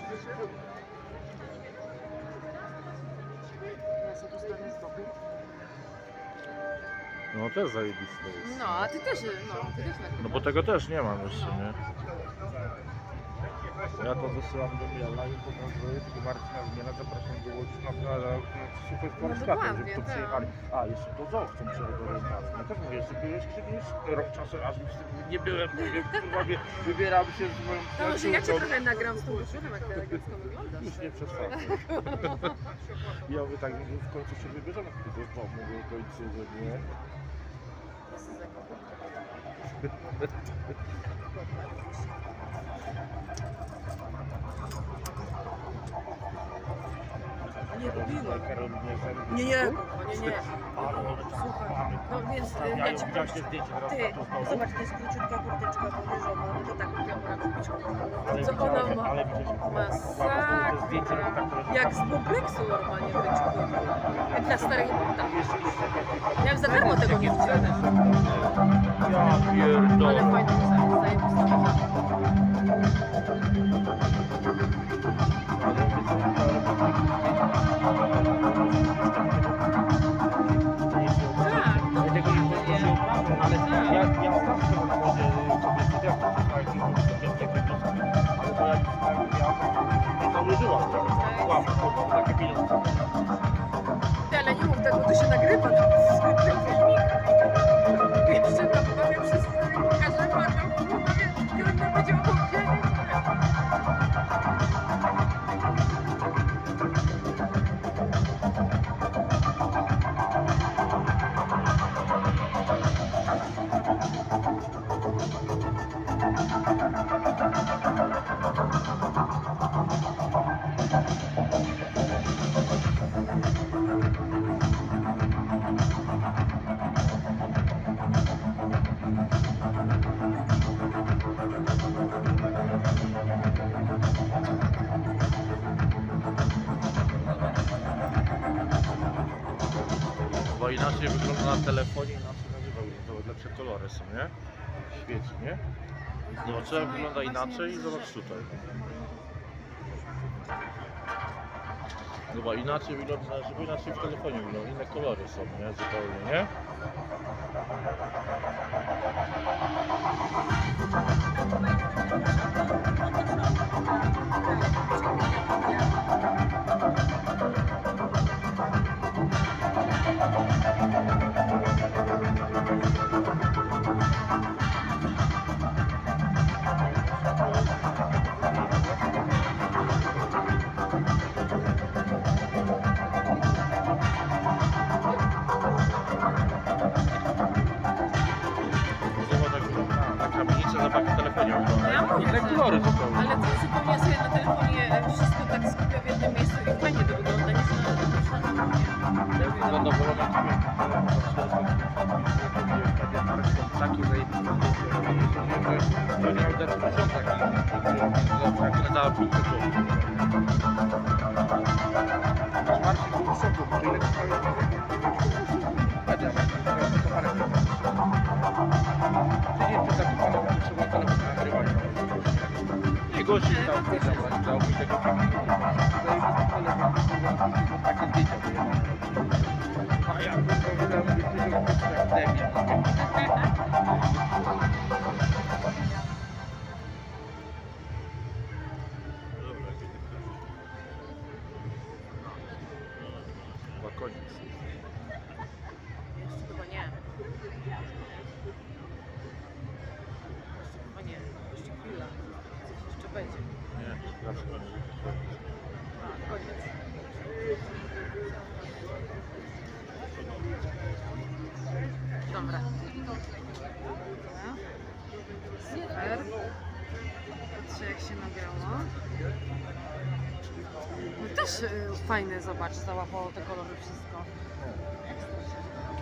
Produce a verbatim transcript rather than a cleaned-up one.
Ja sobie dostanę z boku. No też zajebiste jest. No, a ty też, no, ty też nagrywasz. No bo tego też nie mam jeszcze, nie? Ja to wysyłam do Miela i pokazuję, tylko Marcina Zmiela, zapraszam do Łodzi na super No warsztatem, żeby tu tak. przyjechali. A, jeszcze do zoo chcą przyjechać do orientacji. Ja też mówię, jeszcze byłeś kiedyś rok czasu, aż nie byłem, mówię, kurwa, wybieram się z moją To może ja cię przyjaciółką. trochę nagram z tą koszulą, jak ty elegancko wyglądasz. Już nie przesadzę. Ja mówię tak, mówię, w końcu się wybierzemy do zoo, mówię, w końcu, że nie. Nie robiłem. Karolinie, Nie, nie, nie, nie. Słuchaj, no więc y, ja ci powiem, ty, zobacz, to jest króciutka kurteczka podjeżdżona, no to tak kupiłam na kupić Ale co ona widziałem, ma? ale widziałem, Masakra. to zdjęcie na tak, Jak z Bobleksu normalnie wyczuł. Jak na starej tak. Ja już za darmo tego nie widziałem. Ja pierdolę. Ale fajny muzeum, zajebisty. Tak, no Ja tego nie prosiłem, ale ja, ja zawsze na wodzie sobie studiach to pisałem ale to jak ja to użyłam, łam, to mam takie pieniądze. Ty, ale nie mów tego, to się nagrywa na tym filmik. Jeszcze tam powiem wszystko i pokażę panią, powiem, trudno będzie opowiedzieć. Bo inaczej wygląda na telefonie, inaczej nazywa, to lepsze kolory są, nie? Świeci, nie? Zobaczyłem, wygląda inaczej i zobacz tutaj. Chyba inaczej wygląda, żeby inaczej w telefonie wygląda, inne kolory są, nie? Zupełnie, nie? Zobacz w telefonie No ja mówię, inne że- kolory zupełnie. Ale to zupełnie sobie na telefonie wszystko tak skupia w jednym miejscu i fajnie to wygląda, niż na telefonie. Zadowolony taki zajebisty to nie uda tysiąc taki na dała piłkę to Marcin był w szoku, bo ile trwało Edzia, to parę czy nie, to taki panem, który trzeba telefon nagrywać nie gości tam zabrać, dał mi tego zajebisty telefon, takie zdjęcia a ja wydałem tysiąc jak debil. Chyba koniec. Jeszcze chyba nie. Jeszcze chyba nie. Jeszcze chwila. Coś jeszcze będzie. Nie, zawsze będzie koniec. A, koniec. Dobra. Super. Patrzcie jak się nagrało. No też y, fajne, zobacz, załapało te kolory wszystko. Ekstra się.